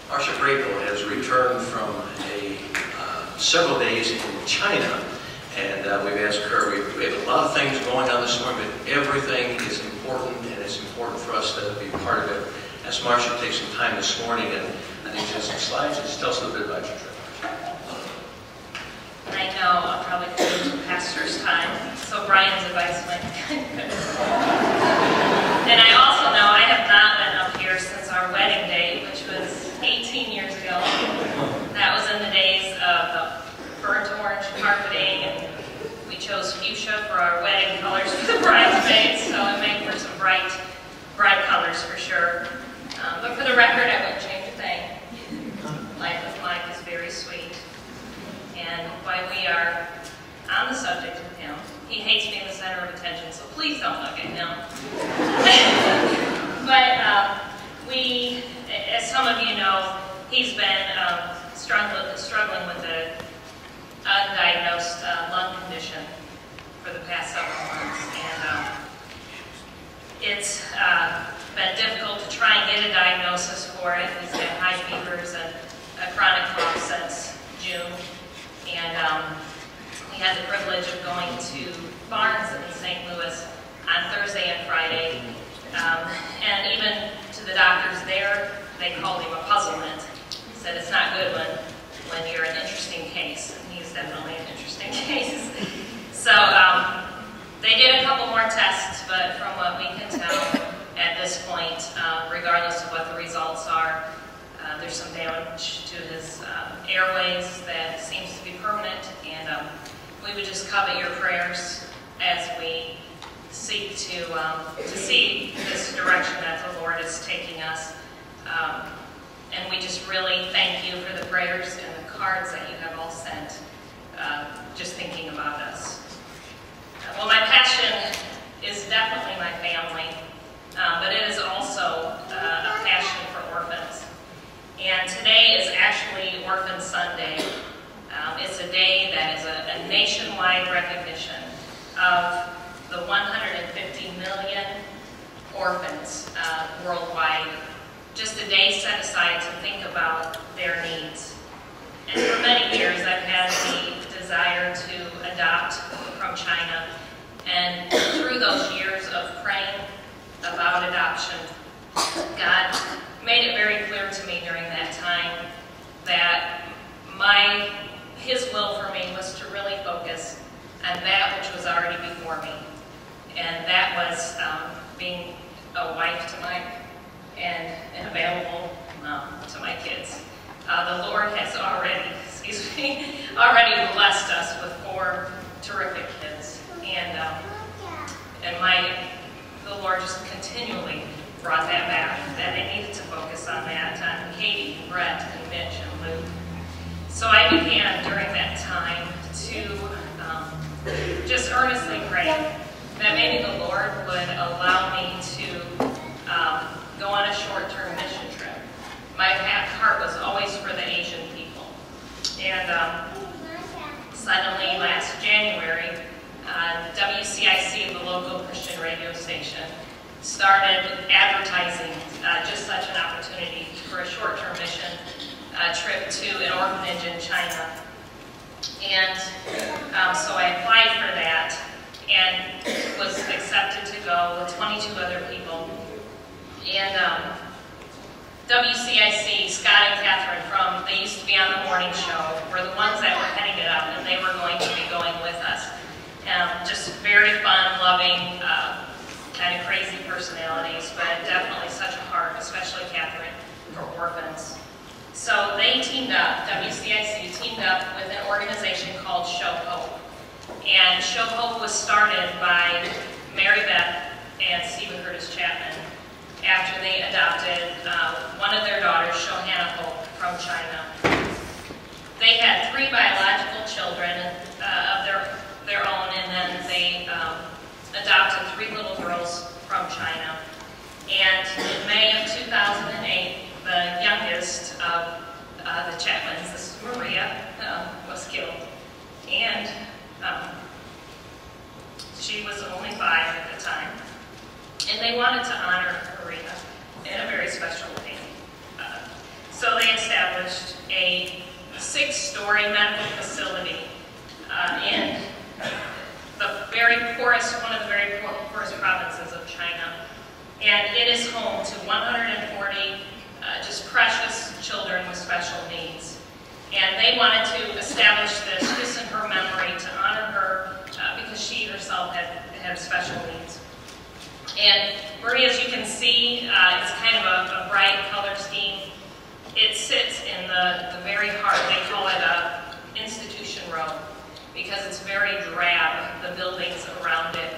Marsha Grabow has returned from several days in China, and we've asked her, we have a lot of things going on this morning, but everything is important, and it's important for us to be part of it. Ask Marsha to take some time this morning, and I think she has some slides. Just tell us a little bit about your trip. I know I'll probably go into pastor's time, so Brian's advice went good. And I also know I have not been up here since our wedding day, which was 18 years ago. That was in the days of the burnt orange carpeting, and we chose fuchsia for our wedding colors for the bridesmaids, so it made for some bright colors for sure. But for the record, I wouldn't change a thing. Life with Mike is very sweet. And while we are on the subject of him, he hates being the center of attention, so please don't look at him. But we, as some of you know, he's been struggling with an undiagnosed lung condition for the past several months. And it's been difficult to try and get a diagnosis for it. He's had high fevers and a chronic cough since June. And we had the privilege of going to Barnes in St. Louis on Thursday and Friday. And even to the doctors there, they called him a puzzlement. He said it's not good when you're an interesting case. And he's definitely an interesting case. So they did a couple more tests, but from what we can tell at this point, regardless of what the results are, there's some damage to his airways that seems to be permanent, and we would just covet your prayers as we seek to see this direction that the Lord is taking us. And we just really thank you for the prayers and the cards that you have all sent, just thinking about us. Well, my passion is definitely my family, but it is also a passion for orphans. And today is actually Orphan Sunday. It's a day that is a nationwide recognition of the 150 million orphans worldwide. Just a day set aside to think about their needs. And for many years I've had the desire to adopt from China. And through those years of praying about adoption, God made it very clear to me during that time that His will for me was to really focus on that which was already before me. And that was being a wife to Mike and an available mom to my kids. The Lord has already blessed us with 4 terrific kids. And the Lord just continually brought that back, that I needed to focus on that, on Katie, and Brett, and Mitch, and Luke. So I began during that time to just earnestly pray that maybe the Lord would allow me to go on a short-term mission trip. My heart was always for the Asian people. And suddenly last January, WCIC, the local Christian radio station, started advertising just such an opportunity for a short-term mission trip to an orphanage in China. And so I applied for that and was accepted to go with 22 other people. And WCIC, Scott and Catherine they used to be on the morning show, were the ones that were heading it up, and they were going to be going with us. Just very fun, loving, kind of crazy personalities, but definitely such a heart, especially Catherine, for orphans. So they teamed up, WCIC teamed up with an organization called Show Hope. And Show Hope was started by Mary Beth and Stephen Curtis Chapman after they adopted one of their daughters, Shohana Hope, from China. They had 3 biological children of their own, and then they adopted 3 little girls from China. And in May of 2008, the youngest of the Chapmans, this is Maria, was killed. And she was only 5 at the time. And they wanted to honor Maria in a very special way. So they had established a 6-story medical facility in the very poorest, one of the very poorest provinces of China. And it is home to 140 just precious children with special needs. And they wanted to establish this just in her memory to honor her because she herself had special needs. And Maria, as you can see, it's kind of a bright color scheme. It sits in the very heart. They call it Institution Row because it's very drab, the buildings around it.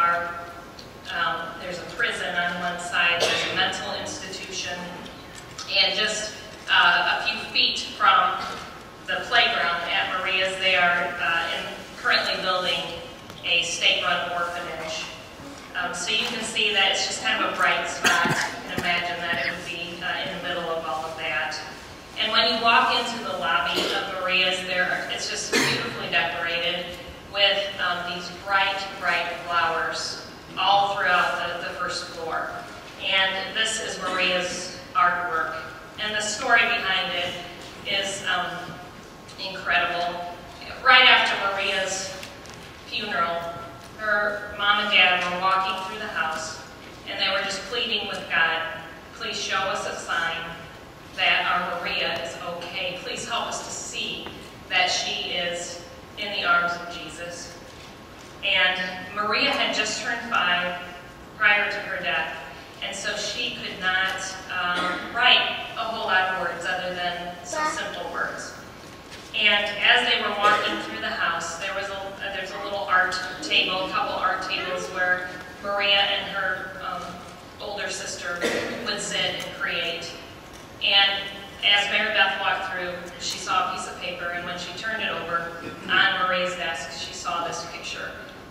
There's a prison on one side, there's a mental institution, and just a few feet from the playground at Maria's, they are currently building a state-run orphanage. So you can see that it's just kind of a bright spot. You can imagine that it would be in the middle of all of that. And when you walk into the lobby of Maria's, it's just beautifully decorated with these bright, bright flowers all throughout the first floor. And this is Maria's artwork. And the story behind it is incredible. Right after Maria's funeral, her mom and dad were walking through the house, and they were just pleading with God, please show us a sign that our Maria is okay. Please help us to see that she is in the arms of Jesus. And Maria had just turned 5 prior to her death, and so she could not write a whole lot of words other than some simple words. And as they were walking through the house, there's a little art table, a couple art tables where Maria and her older sister would sit and create. And as Mary Beth walked through, she saw a piece of paper, and when she turned it over on Maria's desk, she saw this picture.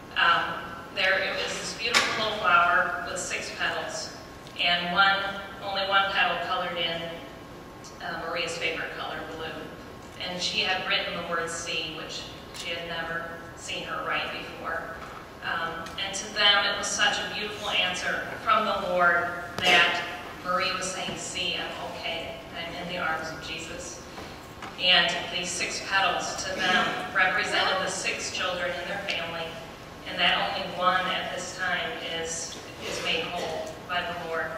It was this beautiful little flower with 6 petals, and only one petal colored in Maria's favorite color, blue. And she had written the word "see," which she had never seen her write before. And to them, it was such a beautiful answer from the Lord that Maria was saying, "See, I'm okay. I'm in the arms of Jesus." And these 6 petals to them represented the 6 children in their family, and that only one at this time is made whole by the Lord.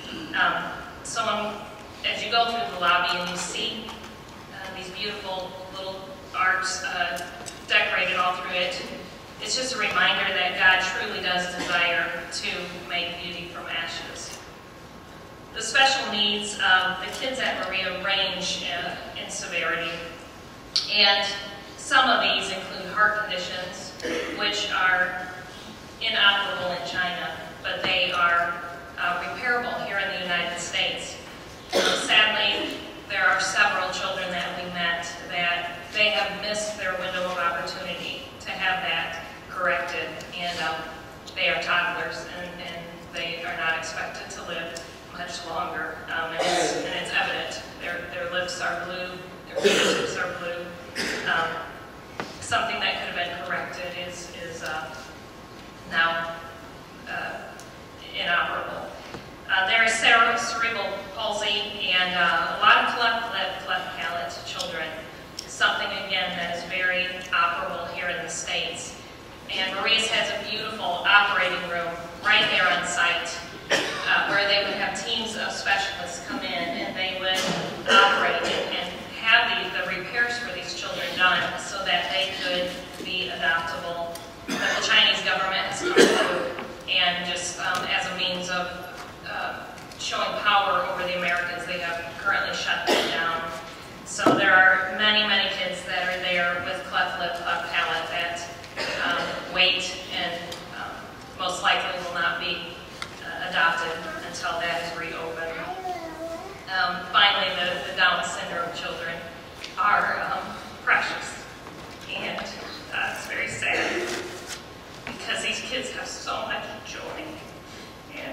So as you go through the lobby and you see these beautiful little arts decorated all through it, it's just a reminder that God truly does desire to make beauty from ashes. The special needs of the kids at Maria range in severity, and some of these include heart conditions, which are inoperable in China, but they are repairable here in the United States. Sadly, there are several children that we met that they have missed their window of opportunity to have that corrected, and they are toddlers, and they are not expected to live much longer, and it's evident. Their lips are blue, their fingertips are blue. Something that could have been corrected is now inoperable. There is cerebral palsy and a lot of cleft lip, cleft palate children. Something, again, that is very operable here in the States. And Maria's has a beautiful operating room right there on site where they would have teams of specialists come in and they would operate and have the repairs for these children done so that they could be adoptable. But the Chinese government has come through and just as a means of showing power over the Americans, they have currently shut that down. So there are many, many kids that are there with cleft lip, cleft palate that wait and most likely will not be adopted until that is reopened. Finally, the Down syndrome children are precious, and it's very sad because these kids have so much joy, and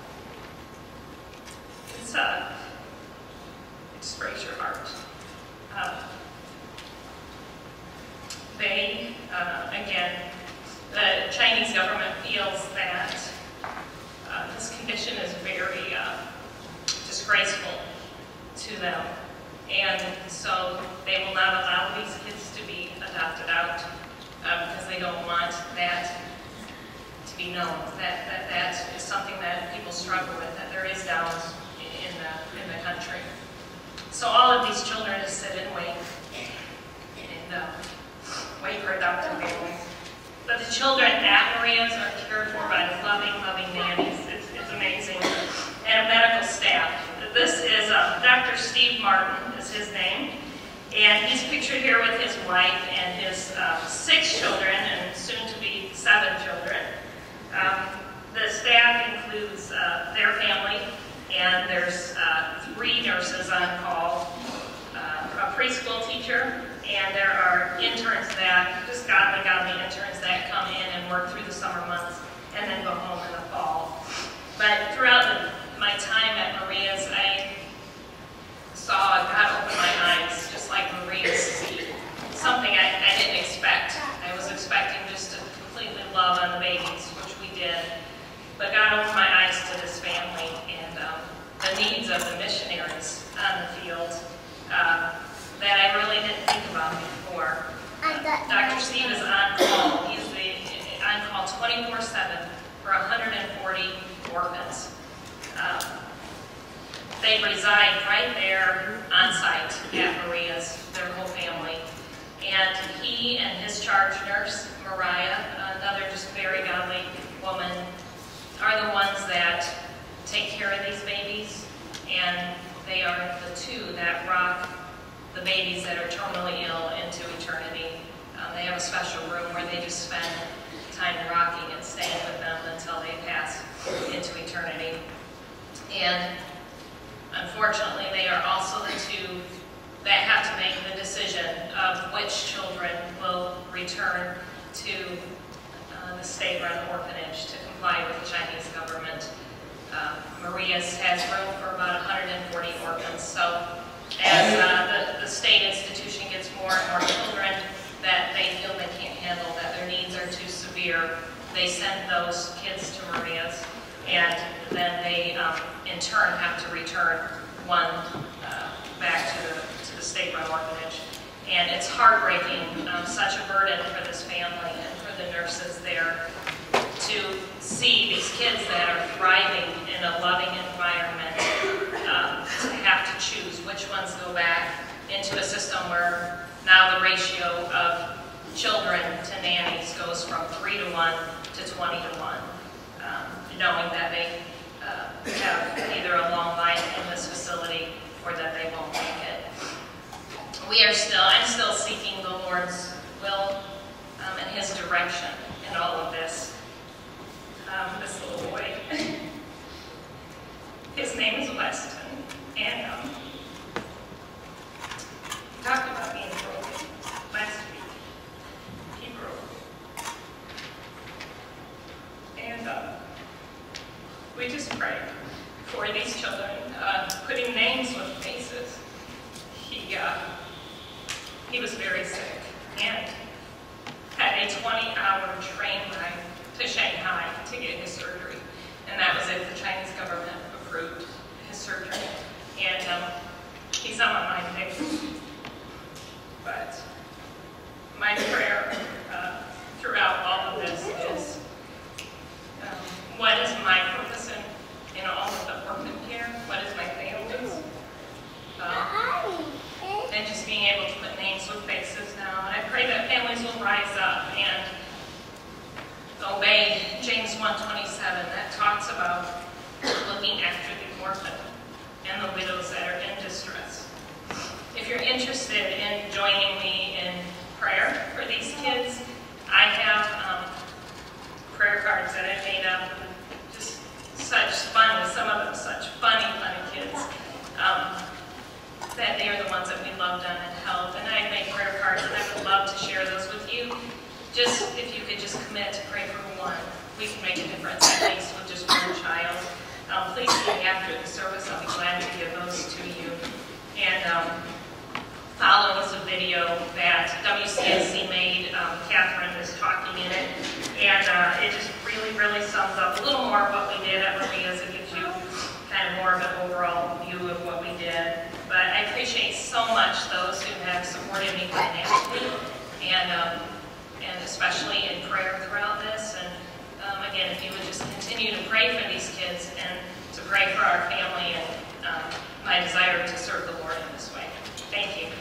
it just breaks your heart. Again, the Chinese government feels that this condition is very disgraceful to them, And so they will not allow these kids to be adopted out because they don't want that to be known. That is something that people struggle with, that there is Downs in the country. So all of these children just sit and wait for adopted families. But the children at Maria's are cared for by loving nannies. It's amazing. And a medical staff. This is Dr. Steve Martin is his name. And he's pictured here with his wife and his 6 children and soon to be 7 children. The staff includes their family, and there's 3 nurses on call, a preschool teacher, and there are interns that, just godly interns that come in and work through the summer months and then go home in the fall. But throughout my time at Maria's, I saw God open my eyes, just like Maria's see. Something I didn't expect. I was expecting just to completely love on the babies, which we did. But God opened my eyes to this family and the needs of the missionaries on the field that I really didn't think about before. Dr. Steve is on call. He's on call 24/7 for 140 orphans. They reside right there on site at Maria's, their whole family. And he and his charge nurse, Mariah, another just very godly woman, are the ones that take care of these babies. And they are the 2 that rock the babies that are terminally ill into eternity. They have a special room where they just spend time rocking and staying with them until they pass into eternity. And unfortunately, they are also the 2 that have to make the decision of which children will return to the state-run orphanage to comply with the Chinese government. Maria's has room for about 140 orphans, so as the state institution gets more and more children that they feel they can't handle, that their needs are too severe, they send those kids to Maria's, and then they in turn have to return one back to the state-run orphanage. And it's heartbreaking, such a burden for this family and for the nurses there to see these kids that are thriving in a loving environment to have to choose which ones go back into a system where now the ratio of children to nannies goes from 3 to 1 to 20 to 1, knowing that they have either a long life in this facility or that they won't make it. I'm still seeking the Lord's will and His direction in all of this. This little boy, his name is Weston, and he talked about being broken last week. He broke. And we just prayed for these children, putting names with faces. He was very sick and had a 20-hour train ride to Shanghai to get his surgery. And that was if the Chinese government approved his surgery. And he's on my mind next. But my prayer throughout all of this is, what is my purpose in all of the orphan care? What is my family's? And just being able to put names with faces now. And I pray that families will rise up and obey James 1:27 that talks about looking after the orphan and the widows that are in distress. If you're interested in joining me in prayer for these kids, I have prayer cards that I made up. Just such funny, some of them such funny kids. That they are the ones that we loved on and helped. And I made prayer cards, and I would love to share those with you. Just if you could just commit to pray for one, we can make a difference at least with just one child. Please see me after the service. I'll be glad to give those to you. And following is a video that WCIC made. Catherine is talking in it. And it just really sums up a little more of what we did at Maria's. It gives you kind of more of an overall view of what we did. But I appreciate so much those who have supported me financially and especially in prayer throughout this. And again, if you would just continue to pray for these kids and to pray for our family and my desire to serve the Lord in this way. Thank you.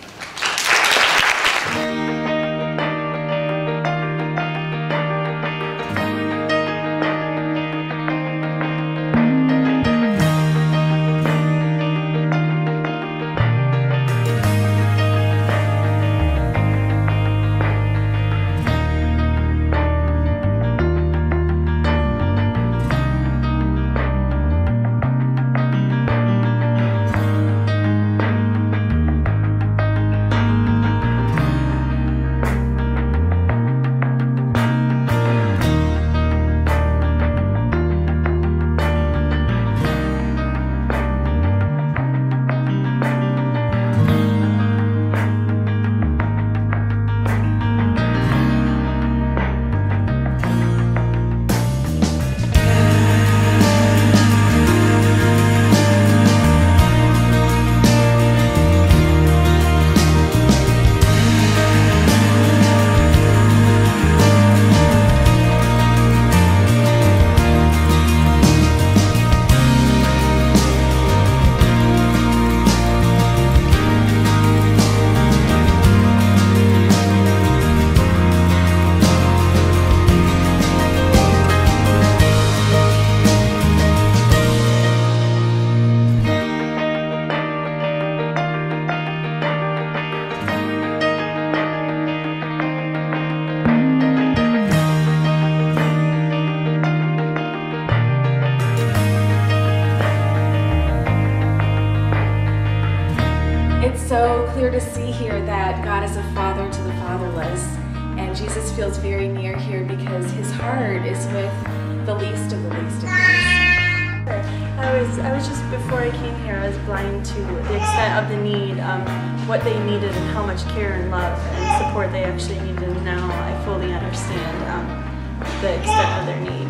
So clear to see here that God is a father to the fatherless, and Jesus feels very near here because his heart is with the least of the least of these. I was just, before I came here, I was blind to the extent of the need, what they needed and how much care and love and support they actually needed, and now I fully understand the extent of their need.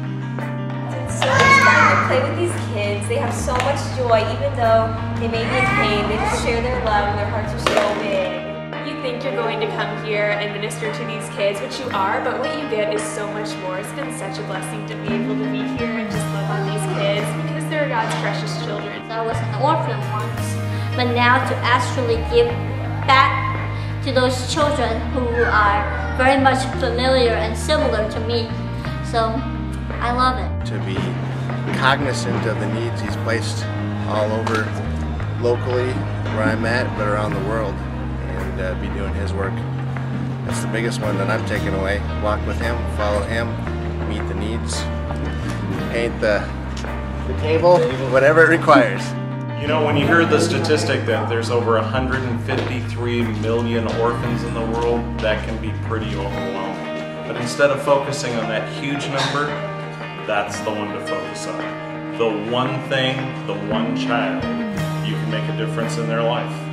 It's so exciting to play with these kids. They have so much joy, even though they may be in pain. They just share their love and their hearts are so big. You think you're going to come here and minister to these kids, which you are, but what you get is so much more. It's been such a blessing to be able to be here and just love on these kids because they're God's precious children. I was an orphan once, but now to actually give back to those children who are very much familiar and similar to me. So I love it. To be cognizant of the needs he's placed all over locally where I'm at, but around the world, and be doing his work. That's the biggest one that I'm taking away. Walk with him, follow him, meet the needs, paint the table, whatever it requires. You know, when you hear the statistic that there's over 153 million orphans in the world, that can be pretty overwhelming. But instead of focusing on that huge number, that's the one to focus on. The one thing, the one child, you can make a difference in their life.